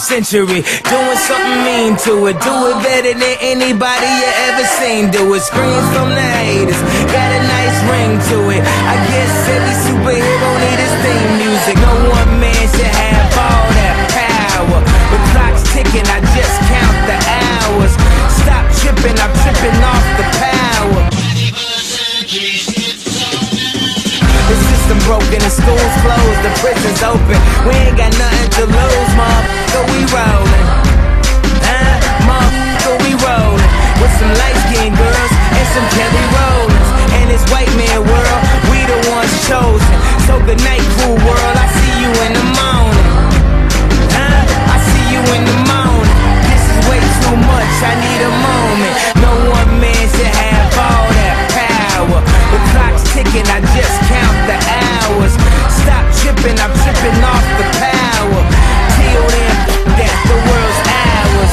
century, doing something mean to it. Do it better than anybody you ever seen do it. Screams from the haters, got a nice ring to it. I guess every superhero need his theme music. No one man should have all that power. The clock's ticking, I just count the hours. Stop tripping, I'm tripping off the power. The system broken, the school's closed, the prison's open. We ain't got nothing to lose, motherfucker, we rollin'. Motherfucker, we rollin'. With some light-skinned girls and some Kelly Rollins. And this white man world, we the ones chosen. So good night, cool world, I see you in the morning. I see you in the morning. This is way too much, I need a moment. No one man should have all that power. The clock's ticking, I just count the hours. Stop tripping, I'm tripping off the power. Till then, that the world's ours.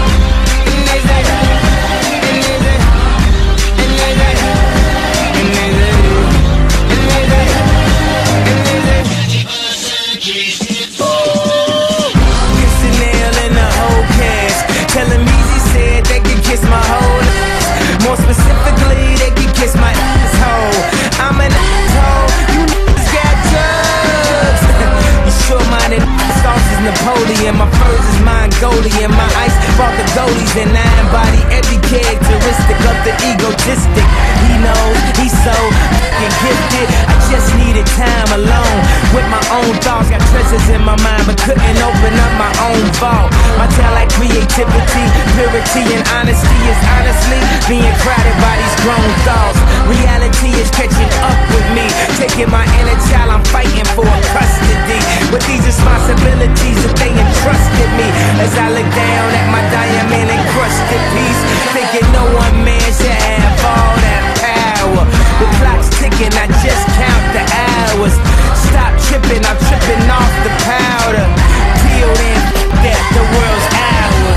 Telling me he said they can kiss my whole ass. More specifically, they can kiss my asshole. I'm an asshole, you niggas got drugs. You sure-minded sauce is Napoleon. My furs is Mongolian. My ice brought the goalies, and I embody every characteristic of the egotistic. He knows he's so fucking gifted. I just needed time alone with my own thoughts. Got treasures in my mind, but couldn't open up my own vault. My talent, creativity, purity, and honesty is honestly being crowded by these grown thoughts. Reality is catching up with me, taking my inner child, I'm fighting for custody. With these responsibilities that they entrusted me, as I look down at my diamond encrusted piece, thinking no one man should have all that power. The clock's ticking, I just count the hours. Stop tripping, I'm tripping off the powder. Till then, that the world's ours.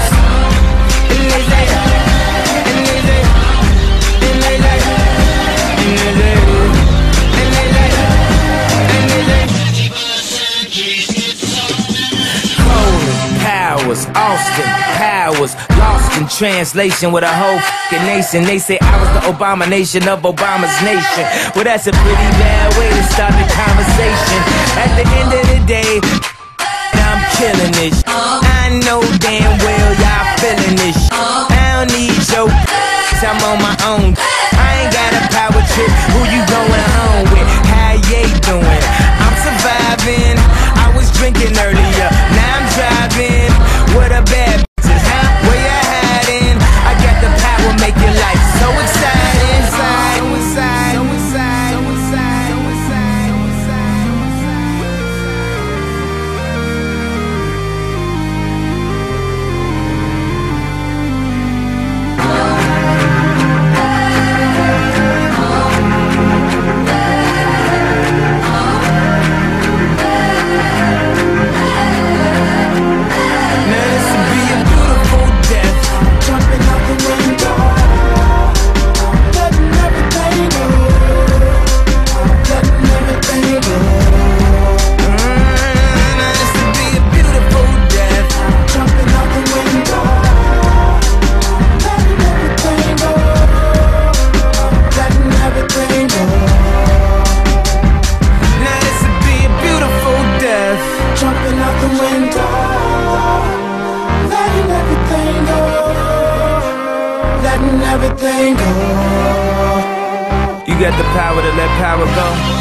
Austin Powers, lost in translation with a whole fucking nation. They say I was the abomination of Obama's nation. Well, that's a pretty bad way to start the conversation. At the end of the day, I'm killing this. I know damn well y'all feeling this. I don't need your I'm on my own. I ain't got a power trip. Who you going home with? How you doing? I'm surviving. I was drinking earlier, now I'm driving. What a bad bitches, huh? Where you hiding? I got the power, make your life so exciting. So inside, so inside, so inside, so inside, so inside, so everything go. You got the power to let power go.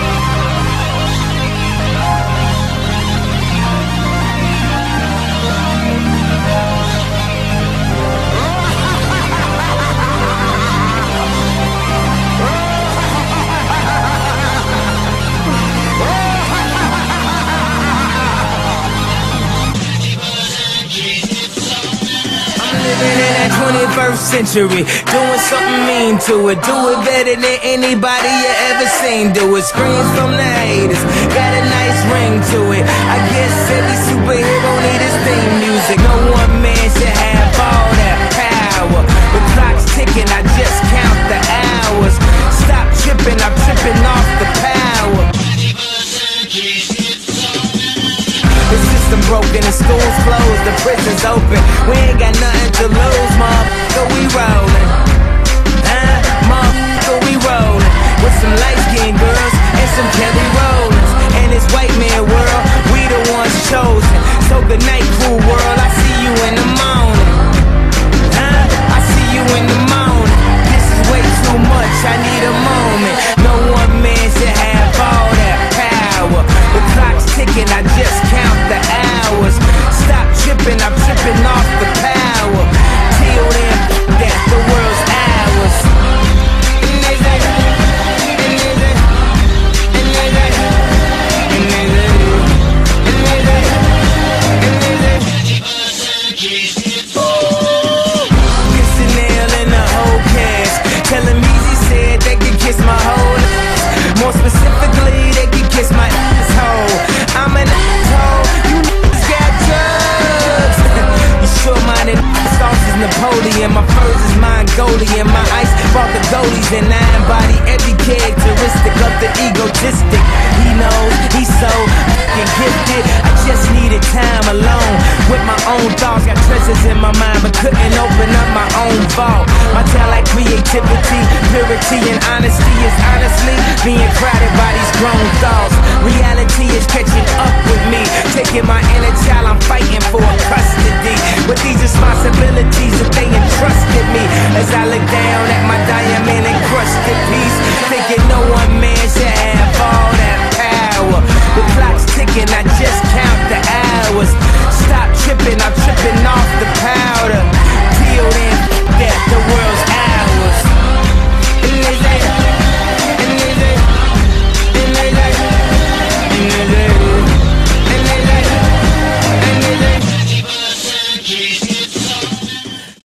Living in that 21st century, doing something mean to it. Do it better than anybody you ever seen do it. Screams from the haters, got a nice ring to it. I guess every superhero need his theme music. No one man should have all that power. The clock's ticking, I just count the hours. Stop tripping, I'm tripping off the power. The system broken, the school's closed, the open. We ain't got nothing to lose, motherfucker, we rollin'. Motherfucker, we rollin'. With some light-skinned girls and some Kelly Rollins. And this white man world, we the ones chosen. So good night, cool world, I see you in the morning. I see you in the morning. This is way too much, I need a moment. No one man should have all that power. The clock's ticking, I just count the hours. Stop tripping, I'm tripping off the power. Till then, that the world's ours. Tellin' Meezy said they could kiss my whole ass. More specifically, they could kiss my asshole. I'm an asshole, you niggas got drugs. You sure-minded sauce is Napoleon. My furs is Mongolian. My ice brought the goalies and I embody every characteristic of the egotistic. He knows he's so fucking gifted. I just needed time alone with my own thoughts. Got treasures in my mind but couldn't open up my own vault. My talent, creativity, purity, and honesty is honestly being crowded by these grown thoughts. Reality is catching up with me, taking my inner child, I'm fighting for custody. With these